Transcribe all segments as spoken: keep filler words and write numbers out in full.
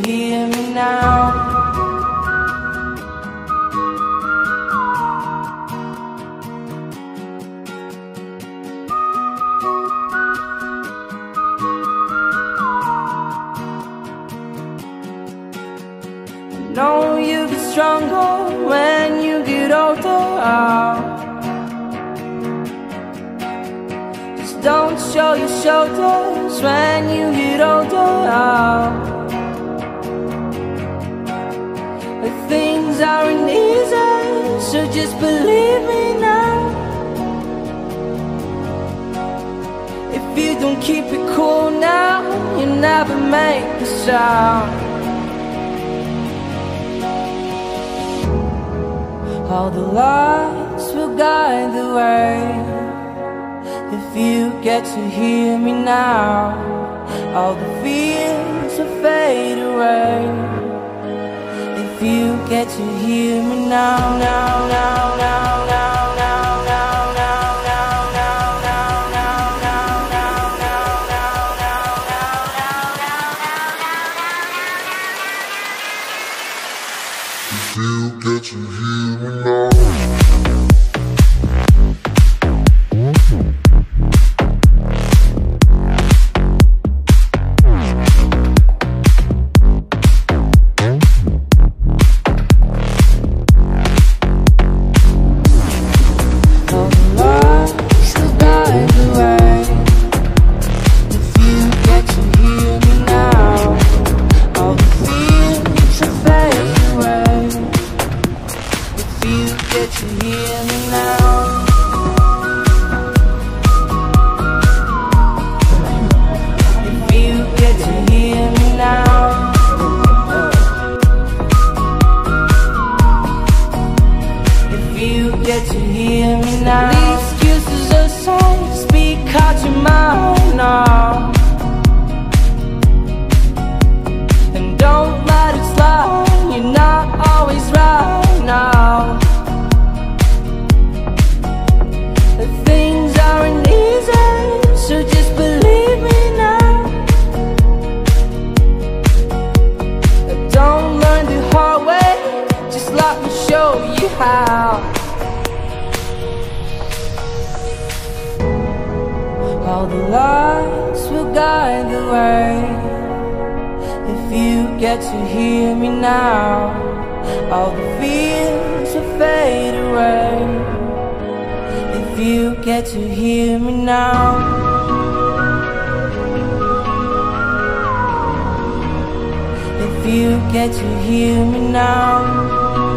hear me now? I know you get stronger when you get older. Just don't show your shoulders when you get older. But things aren't easy, so just believe me now. If you don't keep it cool now, you'll never make a sound. All the lights will guide the way. If you get to hear me now, all the fears will fade away. If you get to hear me now, now, now, now, now, now, now, now, now, now, now, now, now, now, now, now, now, now. If you get to hear me now. Get to hear me now. These excuses aside, speak out your mind now. And don't let it slide, you're not always right now. But things aren't easy, so just believe me now. Don't learn the hard way, just let me show you how. All the lights will guide the way. If you get to hear me now, all the fears will fade away. If you get to hear me now. If you get to hear me now.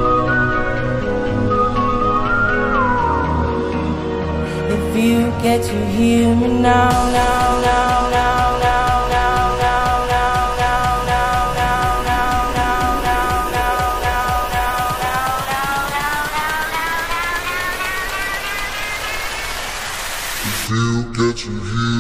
If you get to hear me now, now, now, now, now, now, now, now, now, now, now, now, now, now, now, now, now, now, now. If you get to hear